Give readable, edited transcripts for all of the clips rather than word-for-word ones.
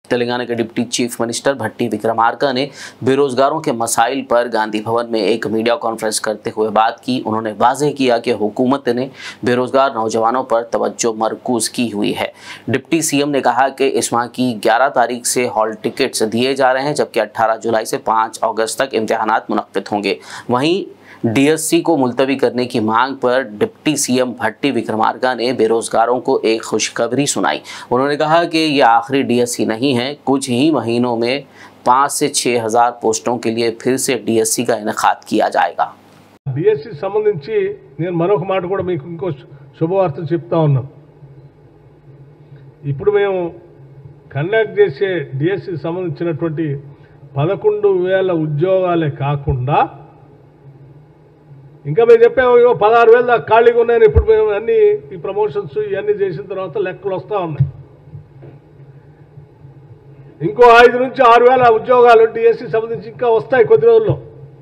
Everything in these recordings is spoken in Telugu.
तेलंगाना के deputy chief minister Bhatti Vikramarka ने बेरोजगारों के मसाइल पर गांधी भवन में एक मीडिया कॉन्फ्रेंस करते हुए बात की। उन्होंने वाज़ेह किया कि हुकूमत ने बेरोजगार नौजवानों पर तवज्जो मरकूज की हुई है। डिप्टी सीएम ने कहा कि इस माह की 11 तारीख से हॉल टिकट्स दिए जा रहे हैं, जबकि 18 जुलाई से 5 अगस्त तक इम्तिहानात मुनक्किद होंगे। वहीं डीएससी को मुलतवी करने की मांग पर डिप्टी सीएम भट्टी विक्रमार्का ने बेरोजगारों को एक खुशखबरी सुनाई। उन्होंने कहा कि ये आखिरी डीएससी नहीं है, कुछ ही महीनों में 5 से 6 हज़ार पोस्टों के लिए फिर से डीएससी का इनेकाद किया जाएगा। डीएससी संबंधी నేను మరొక మాట కూడా మీకు ఇంకో శుభవార్త చెప్తా ఉన్నాం। ఇప్పుడు మేము కండక్ట్ చేసే డీఎస్సీ సంబంధించినటువంటి 11,000 ఉద్యోగాలే కాకుండా ఇంకా మేము చెప్పాము 16,000 దాకా ఖాళీగా ఉన్నాయని। ఇప్పుడు మేము అన్ని ఈ ప్రమోషన్స్ ఇవన్నీ చేసిన తర్వాత లెక్కలు వస్తూ ఉన్నాయి। ఇంకో 5 నుంచి 6,000 ఉద్యోగాలు డీఎస్సీ సంబంధించి ఇంకా వస్తాయి కొద్ది రోజుల్లో।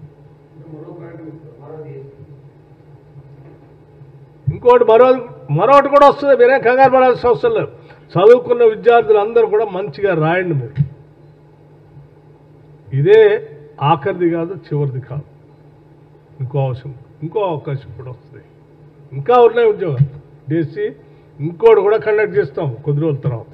ఇంకోటి మరొకటి కూడా వస్తుంది, మీరే కంగారు పడాల్సిన అవసరం లేదు। చదువుకున్న విద్యార్థులందరూ కూడా మంచిగా రాయండి మీరు। ఇదే ఆఖరిది కాదు, చివరిది కాదు, ఇంకో అవకాశం కూడా వస్తుంది। ఇంకా ఉన్నాయి ఉద్యోగాలు, డీఎస్సీ ఇంకోటి కూడా కండక్ట్ చేస్తాం కొద్ది రోజుల తర్వాత।